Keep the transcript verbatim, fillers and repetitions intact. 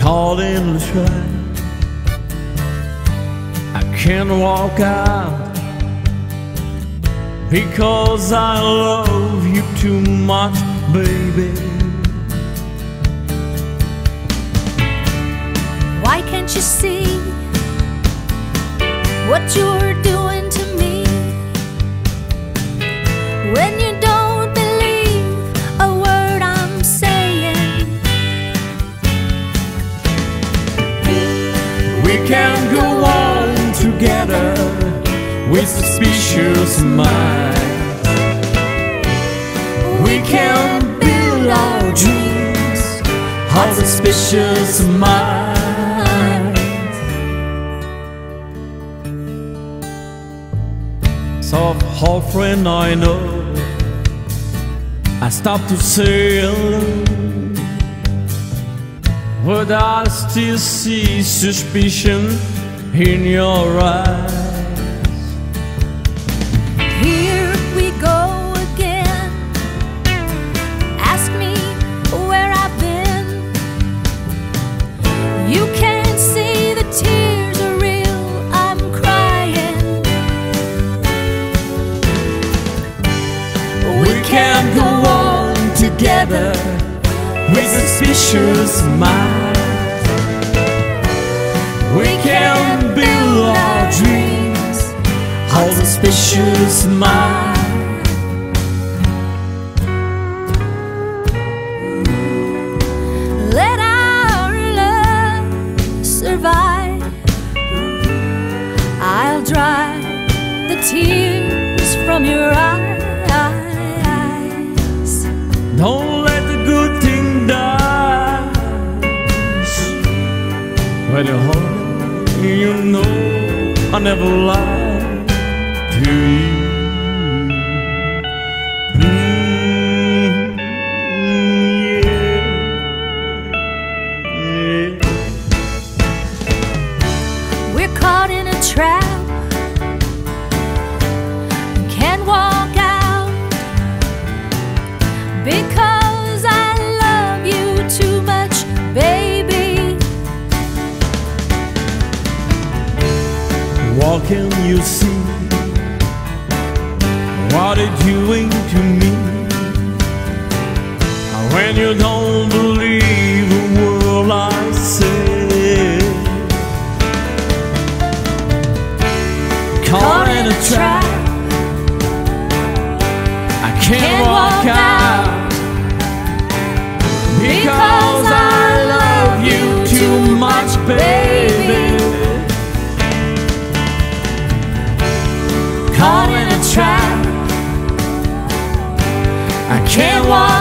caught in the trap. I can't walk out because I love you too much, baby. Why can't you see what you're doing to me? When you don't believe a word I'm saying, we can go on together with suspicious minds. We can build our dreams on suspicious minds. So, whole friend, I know I stopped to say hello, but I still see suspicion in your eyes. here we go again. Ask me where I've been. You can't see the tears are real, I'm crying. We can go on together with suspicious minds. We can build our dreams on suspicious minds. Let our love survive. I'll dry the tears from your eyes. Don't let the good thing die. When you're home, you know I never lied to you. Mm, yeah, yeah. We're caught in a trap, can't walk out because I love you too much, baby. What can you see? What are you doing to me? When you don't believe a word I say, caught in a trap, I can't walk out because I love you too much, baby. Caught in a trap, I can't walk